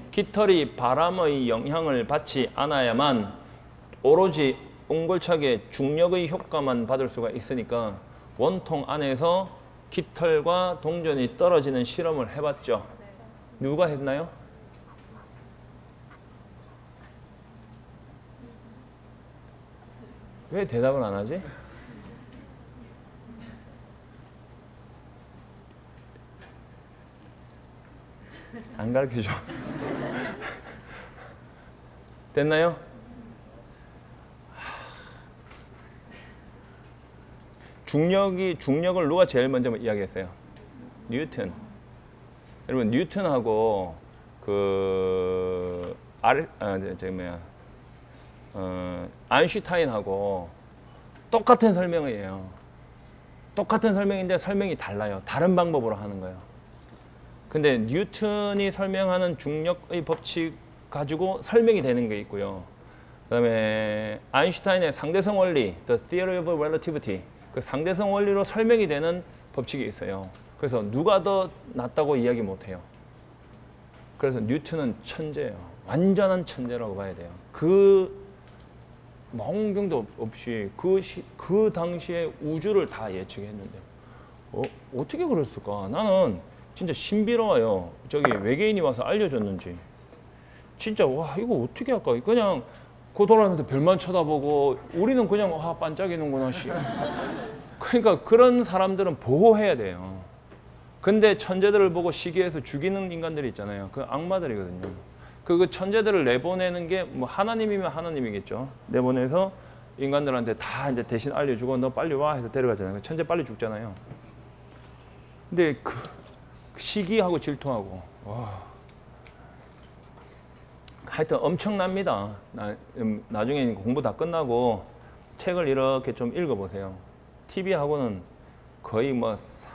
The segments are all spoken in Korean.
깃털이 바람의 영향을 받지 않아야만 오로지 옹골차게 중력의 효과만 받을 수가 있으니까 원통 안에서 깃털과 동전이 떨어지는 실험을 해봤죠. 누가 했나요? 왜 대답을 안 하지? 안 가르쳐줘. 됐나요? 중력을 누가 제일 먼저 이야기했어요? 뉴턴. 여러분 뉴턴하고 아인슈타인하고 똑같은 설명이에요. 똑같은 설명인데 설명이 달라요. 다른 방법으로 하는 거예요. 근데 뉴턴이 설명하는 중력의 법칙 가지고 설명이 되는 게 있고요. 그 다음에 아인슈타인의 상대성 원리, The Theory of Relativity, 그 상대성 원리로 설명이 되는 법칙이 있어요. 그래서 누가 더 낫다고 이야기 못해요. 그래서 뉴턴은 천재예요. 완전한 천재라고 봐야 돼요. 그 망원경도 없이 그 당시에 우주를 다 예측했는데 어떻게 그랬을까? 나는 진짜 신비로워요. 저기 외계인이 와서 알려줬는지. 진짜 와 이거 어떻게 할까? 그냥 고도라면서 별만 쳐다보고 우리는 그냥 와 반짝이는구나. 그러니까 그런 사람들은 보호해야 돼요. 근데 천재들을 보고 시기해서 죽이는 인간들이 있잖아요. 그 악마들이거든요. 그 천재들을 내보내는 게 뭐 하나님이면 하나님이겠죠. 내보내서 인간들한테 다 이제 대신 알려주고 너 빨리 와 해서 데려가잖아요. 천재 빨리 죽잖아요. 근데 그 시기하고 질투하고 와. 하여튼 엄청납니다. 나중에 공부 다 끝나고 책을 이렇게 좀 읽어보세요. TV하고는 거의 뭐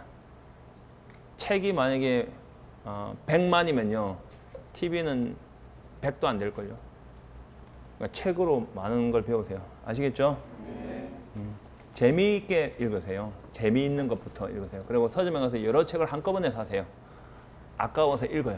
책이 만약에 100만이면요. TV는 100도 안 될걸요. 그러니까 책으로 많은 걸 배우세요. 아시겠죠? 재미있게 읽으세요. 재미있는 것부터 읽으세요. 그리고 서점에 가서 여러 책을 한꺼번에 사세요. 아까워서 읽어요.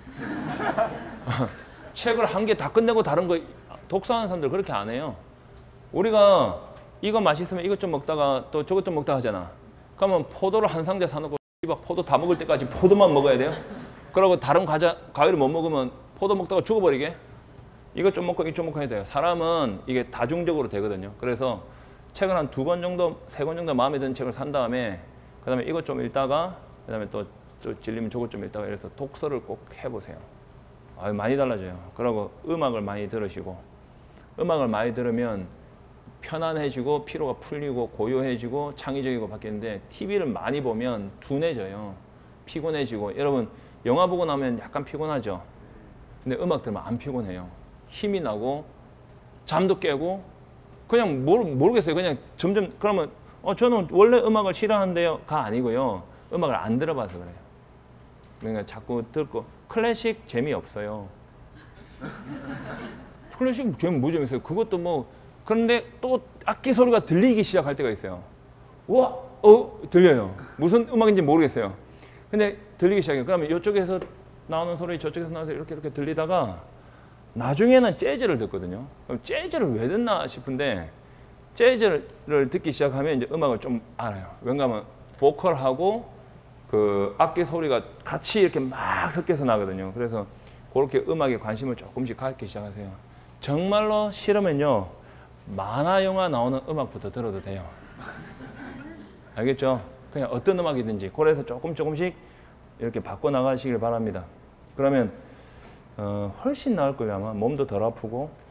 책을 한 개 다 끝내고 다른 거 독서하는 사람들 그렇게 안 해요. 우리가 이거 맛있으면 이것 좀 먹다가 또 저것 좀 먹다 하잖아. 그러면 포도를 한 상자 사놓고 포도 다 먹을 때까지 포도만 먹어야 돼요. 그리고 다른 과일을 못 먹으면 포도 먹다가 죽어버리게. 이것 좀 먹고 이것 좀 먹고 해야 돼요. 사람은 이게 다중적으로 되거든요. 그래서 책을 한 2권 정도, 3권 정도 마음에 드는 책을 산 다음에 그 다음에 이것 좀 읽다가 그 다음에 또 질리면 저것 좀 읽다가 이래서 독서를 꼭 해보세요. 아유, 많이 달라져요. 그리고 음악을 많이 들으시고 음악을 많이 들으면 편안해지고 피로가 풀리고 고요해지고 창의적이고 바뀌는데 TV를 많이 보면 둔해져요. 피곤해지고 여러분 영화 보고 나면 약간 피곤하죠. 근데 음악 들으면 안 피곤해요. 힘이 나고 잠도 깨고 그냥 모르겠어요. 그냥 점점 그러면 저는 원래 음악을 싫어하는데요가 아니고요. 음악을 안 들어봐서 그래요. 그러니까 자꾸 듣고 클래식 재미없어요. 클래식 재미 뭐 재밌어요? 그것도 뭐 그런데 또 악기 소리가 들리기 시작할 때가 있어요. 와, 들려요. 무슨 음악인지 모르겠어요. 근데 들리기 시작해요. 그러면 이쪽에서 나오는 소리 저쪽에서 나와서 이렇게 들리다가 나중에는 재즈를 듣거든요. 그럼 재즈를 왜 듣나 싶은데 재즈를 듣기 시작하면 이제 음악을 좀 알아요. 왜냐하면 보컬하고 그 악기 소리가 같이 이렇게 막 섞여서 나거든요. 그래서 그렇게 음악에 관심을 조금씩 갖기 시작하세요. 정말로 싫으면요. 만화 영화 나오는 음악부터 들어도 돼요. 알겠죠? 그냥 어떤 음악이든지 그래서 조금씩 이렇게 바꿔 나가시길 바랍니다. 그러면 훨씬 나을 거예요. 아마 몸도 덜 아프고